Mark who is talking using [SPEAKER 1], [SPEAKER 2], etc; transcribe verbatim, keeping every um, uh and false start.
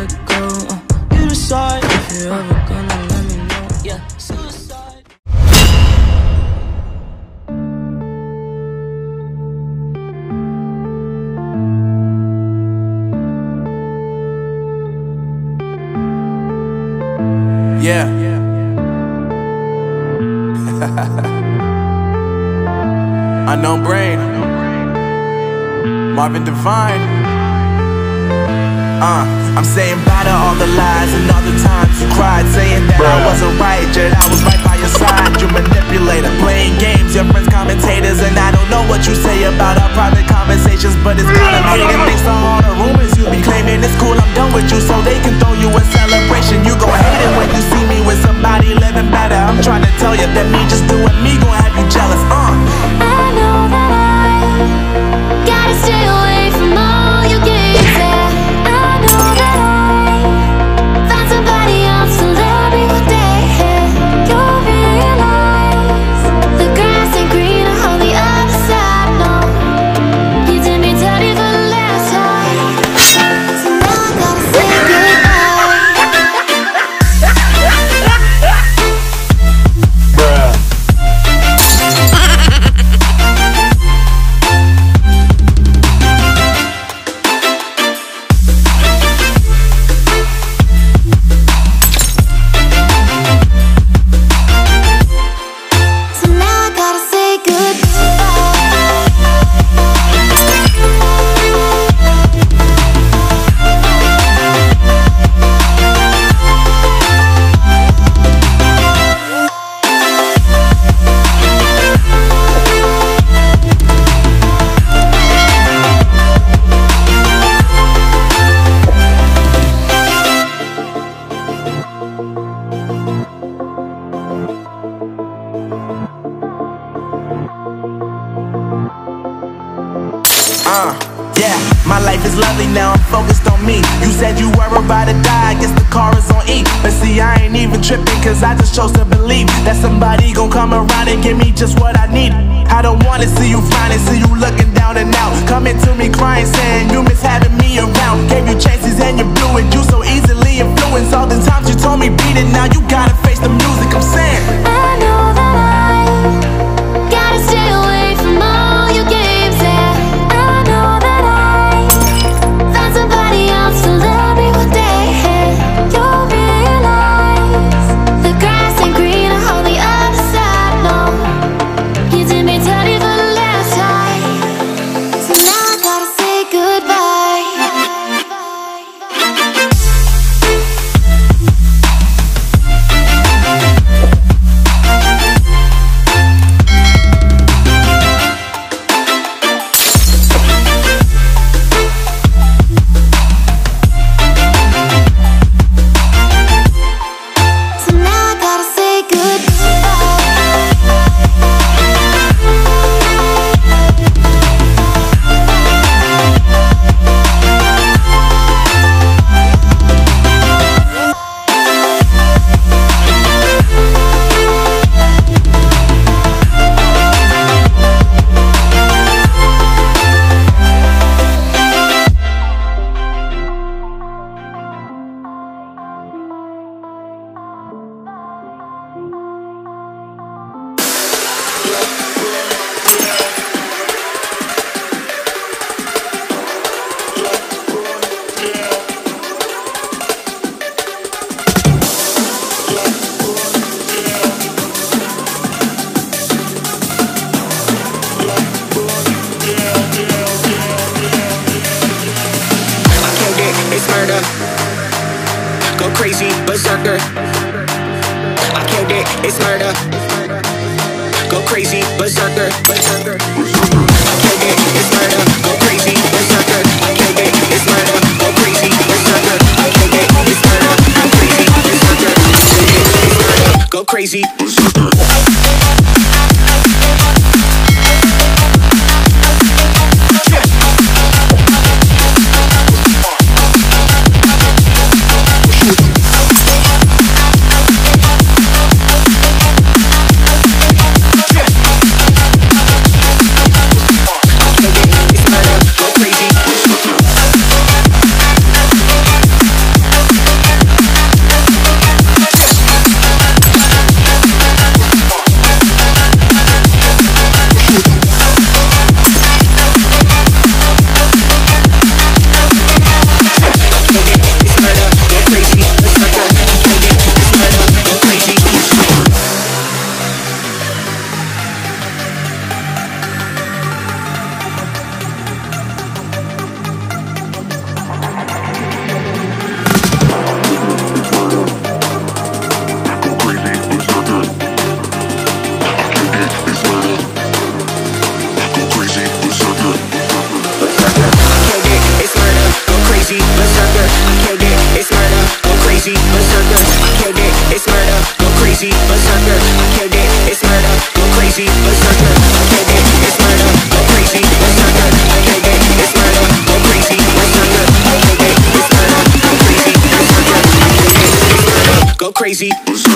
[SPEAKER 1] let go. uh, You decide if you're ever gonna let me know. Yeah, suicide.
[SPEAKER 2] Yeah. Unknown Brain, Marvin Devine. Uh, I'm saying bye to all the lies and all the times you cried, saying that I wasn't right, yet I was right by your side. You manipulator, playing games, your friends commentators, and I don't know what you say about our private conversations, but it's kind of hating. Thanks to all the rumors you be claiming, it's cool, I'm done with you, so they can throw you a celebration. You gon' hate it when you see me with somebody living better. I'm trying to tell you that me just doing me gon' have you jealous. Uh.
[SPEAKER 3] I know that I gotta stay away from all your games. Yeah, I know that I find somebody else to love me one day. You'll realize the grass ain't greener on the other side. No, you did me dirty for the last time, so now I gotta say
[SPEAKER 2] Bruh.
[SPEAKER 3] So now I gotta say
[SPEAKER 2] Uh, yeah, my life is lovely now, I'm focused on me. You said you were about to die, I guess the car is on E. But see, I ain't even tripping, cause I just chose to believe that somebody gon' come around and give me just what I need. I don't wanna see you frowning, see you looking down and out, coming to me crying, saying you miss having me around. Gave you chances and you blew it, you so easily influenced. All the times you told me beat it, now you gotta face the music. I'm saying
[SPEAKER 3] I know that I gotta stay away from all your games. Yeah, I know that I find somebody else to love me one day. You'll realize the grass ain't greener on the other side. No, you did me dirty for the last time, so now I gotta say goodbye. So now I gotta say
[SPEAKER 4] It's murder. Go crazy, berserker. I killed it, it's murder. Go crazy, berserker. Berserker. I killed it, it's murder. Go crazy, berserker. I killed it, it's murder. Go crazy, berserker. I killed it, it's murder. Go crazy, berserker. It's murder. Go crazy, berserker. crazy, berserker. I killed it, it's murder. Go crazy, berserker. I killed it, it's murder. Go crazy, berserker. I killed it, it's murder. Go crazy, berserker. I killed it, it's murder. Go crazy.